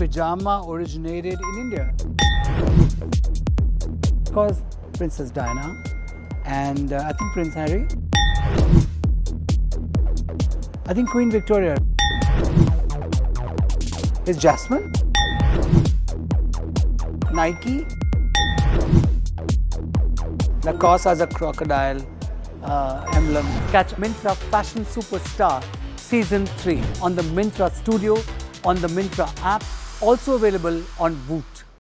pajama originated in India? Because Princess Diana and I think Prince Harry. I think Queen Victoria. Is Jasmine? Nike? Lacoste as a crocodile emblem. Catch Myntra Fashion Superstar Season 3 on the Myntra Studio, on the Myntra app, also available on Vogue.